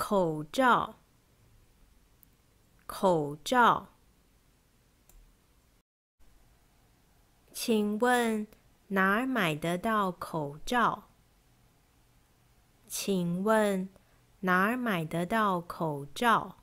口罩，口罩。请问哪儿买得到口罩？请问哪儿买得到口罩？